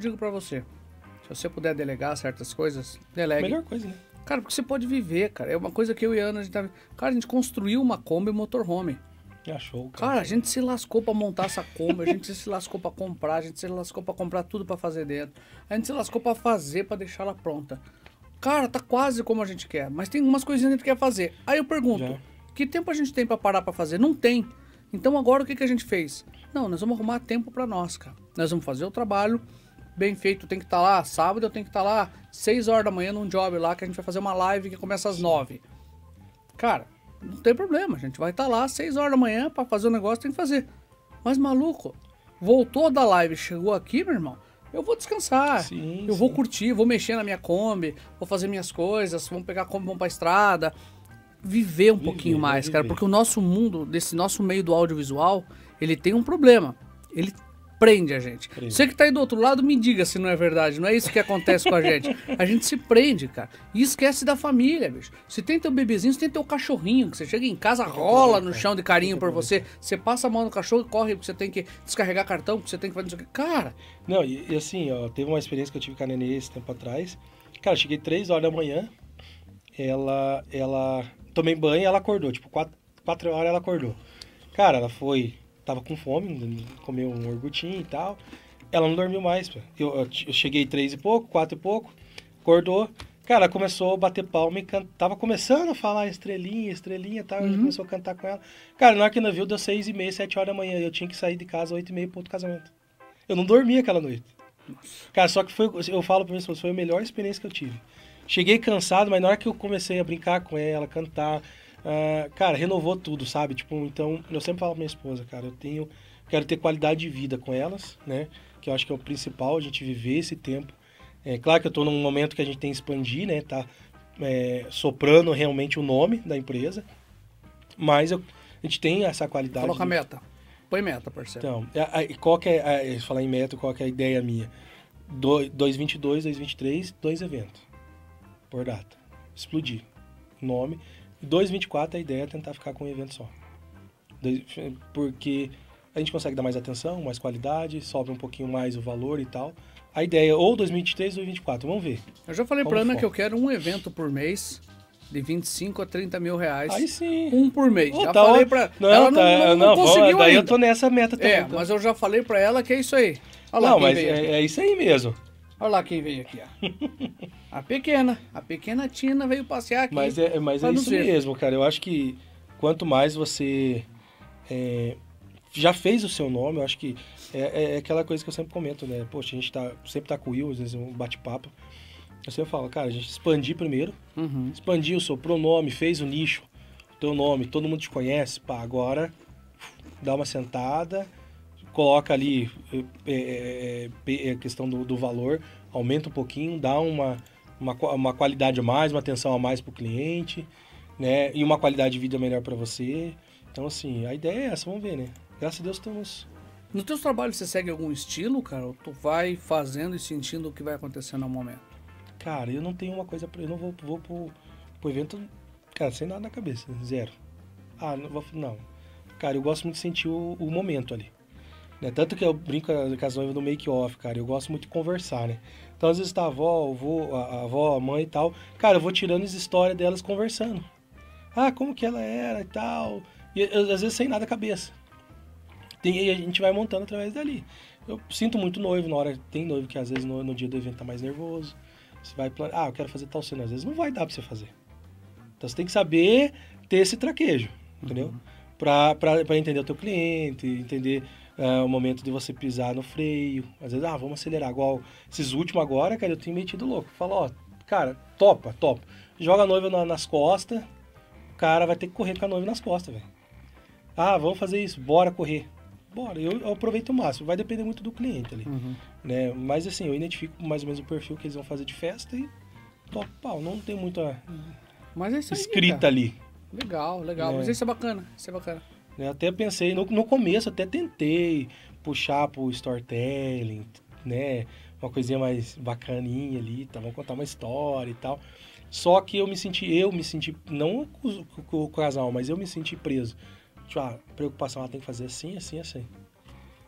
digo pra você. Se você puder delegar certas coisas, delegue. Melhor coisa, né? Cara, porque você pode viver, cara. É uma coisa que eu e a Ana, a gente tá... Cara, a gente construiu uma Kombi motorhome. Achou, Cara, a gente se lascou pra montar essa Kombi, a gente se lascou pra comprar, a gente se lascou pra comprar tudo pra fazer dentro. A gente se lascou pra fazer, pra deixar ela pronta. Cara, tá quase como a gente quer, mas tem umas coisinhas que a gente quer fazer. Aí eu pergunto, Já. que tempo a gente tem pra parar pra fazer? Não tem. Então agora o que a gente fez? Não, nós vamos arrumar tempo pra nós, cara. Nós vamos fazer o trabalho bem feito, tem que estar lá. Sábado eu tenho que estar lá 6 horas da manhã num job lá, que a gente vai fazer uma live que começa às 9. Cara, não tem problema, a gente vai estar lá 6 horas da manhã pra fazer o negócio, tem que fazer. Mas maluco, voltou da live, chegou aqui, meu irmão, eu vou descansar, Sim, eu vou curtir, vou mexer na minha Kombi, vou fazer minhas coisas, vamos pegar a Kombi, vamos pra estrada, viver um pouquinho mais, cara, porque o nosso mundo, desse nosso meio do audiovisual, ele tem um problema, ele prende a gente. Você que tá aí do outro lado, me diga se não é verdade, não é isso que acontece com a gente. A gente se prende, cara, e esquece da família, bicho. Se tem teu bebezinho, você tem teu cachorrinho, que você chega em casa, rola no chão de carinho por você, você passa a mão no cachorro e corre, porque você tem que descarregar cartão, porque você tem que fazer isso aqui. Cara... Não, e assim, ó, teve uma experiência que eu tive com a Nenê esse tempo atrás. Cara, eu cheguei 3 horas da manhã, ela tomei banho e ela acordou, tipo, 4 horas ela acordou. Cara, ela tava com fome, comeu um iogurtinho e tal. Ela não dormiu mais, pô. Eu cheguei 3 e pouco, 4 e pouco, acordou. Cara, ela começou a bater palma e tava começando a falar estrelinha e tal. Ela começou a cantar com ela. Cara, na hora que ela viu, deu 6h30, 7 horas da manhã. Eu tinha que sair de casa 8h30 pro outro casamento. Eu não dormi aquela noite. Cara, só que eu falo pra mim, foi a melhor experiência que eu tive. Cheguei cansado, mas na hora que eu comecei a brincar com ela, cantar... cara, renovou tudo, sabe? Tipo, então, eu sempre falo pra minha esposa, cara, quero ter qualidade de vida com elas, né? Que eu acho que é o principal, a gente viver esse tempo. É claro que eu tô num momento que a gente tem que expandir, né? Tá soprando realmente o nome da empresa, mas a gente tem essa qualidade. Coloca a meta. Põe meta, parceiro. Então, qual que é, falar em meta, qual que é a ideia minha? 2022, 2023, 2 eventos por data. Explodir. Nome. 2024 a ideia é tentar ficar com um evento só. Porque a gente consegue dar mais atenção, mais qualidade, sobe um pouquinho mais o valor e tal. A ideia é ou 2023 ou 2024, vamos ver. Eu já falei pra Ana que eu quero um evento por mês de 25 a 30 mil reais. Aí sim. Um por mês. Já tá, falei pra ela. Não conseguiu daí ainda. eu tô nessa meta também. Então. Mas eu já falei pra ela que é isso aí. Olha lá, não, mas é isso aí mesmo. Olha lá quem veio aqui, ó. A pequena Tina veio passear aqui. Mas é isso mesmo, cara. Eu acho que quanto mais você já fez o seu nome, eu acho que é aquela coisa que eu sempre comento, né? Poxa, a gente sempre tá com o Will, às vezes um bate-papo. Eu sempre falo, cara, a gente expandir primeiro, expandir o seu pronome, fez o nicho, o teu nome, todo mundo te conhece, pá, agora dá uma sentada, coloca ali a questão do valor, aumenta um pouquinho, dá uma qualidade a mais, uma atenção a mais pro cliente, né? E uma qualidade de vida melhor para você. Então, assim, a ideia é essa, vamos ver, né? Graças a Deus estamos... Nos teus trabalhos você segue algum estilo, cara? Ou tu vai fazendo e sentindo o que vai acontecendo no momento? Cara, eu não tenho uma coisa pra... Eu não vou pro evento, cara, sem nada na cabeça, zero. Não. Cara, eu gosto muito de sentir o momento ali. Né? Tanto que eu brinco com as noivas no make-off, cara. Eu gosto muito de conversar, né? Então, às vezes tá a avó, a avó, a mãe e tal. Cara, eu vou tirando as histórias delas conversando. Ah, como que ela era e tal. E às vezes sem nada na cabeça. E a gente vai montando através dali. Eu sinto muito noivo na hora. Tem noivo que às vezes no dia do evento tá mais nervoso. Você vai planejar, eu quero fazer tal cena. Às vezes não vai dar pra você fazer. Então você tem que saber ter esse traquejo, entendeu? Pra entender o teu cliente, entender o momento de você pisar no freio. Às vezes, vamos acelerar. Igual esses últimos agora, cara, eu tenho metido louco. Falo, cara, topa. Joga a noiva nas costas, o cara vai ter que correr com a noiva nas costas, velho. Vamos fazer isso, bora correr. Bora, eu aproveito o máximo. Vai depender muito do cliente ali. Né? Mas assim, eu identifico mais ou menos o perfil que eles vão fazer de festa e topo pau. Não tem muita escrita ali. Legal. Mas isso é bacana, Eu até pensei, no começo até tentei puxar pro storytelling, né? Uma coisinha mais bacaninha ali, tá? Vamos contar uma história e tal. Só que eu me senti, não com o casal, mas eu me senti preso. Tipo, a preocupação ela tem que fazer assim.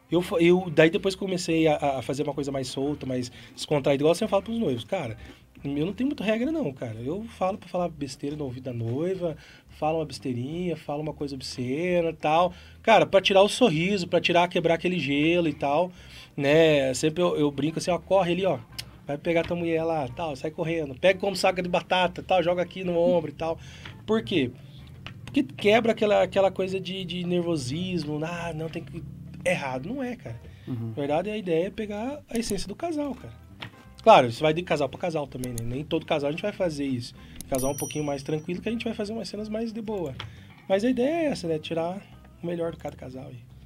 Daí depois que comecei a fazer uma coisa mais solta, mais descontraída, igual eu sempre falo pros noivos, cara, eu não tenho muita regra não, cara. Eu falo pra falar besteira no ouvido da noiva, falo uma besteirinha, falo uma coisa obscena e tal. Cara, pra tirar o sorriso, pra quebrar aquele gelo e tal, né? Sempre eu brinco assim, ó, corre ali, ó. Vai pegar tua mulher lá, tal, sai correndo. Pega como saca de batata, tal, joga aqui no ombro e tal. Por quê? Porque quebra aquela coisa de nervosismo, não, tem que... Errado, não é, cara. Na verdade, a ideia é pegar a essência do casal, cara. Claro, isso vai de casal pra casal também, né? Nem todo casal a gente vai fazer isso. Casal um pouquinho mais tranquilo, que a gente vai fazer umas cenas mais de boa. Mas a ideia é essa, né? Tirar o melhor de cada casal aí.